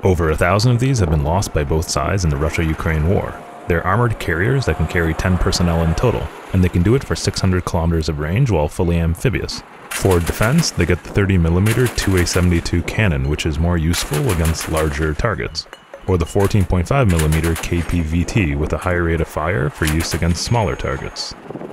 Over 1,000 of these have been lost by both sides in the Russia-Ukraine war. They're armored carriers that can carry 10 personnel in total, and they can do it for 600 kilometers of range while fully amphibious. For defense, they get the 30mm 2A72 cannon, which is more useful against larger targets, or the 14.5mm KPVT with a higher rate of fire for use against smaller targets.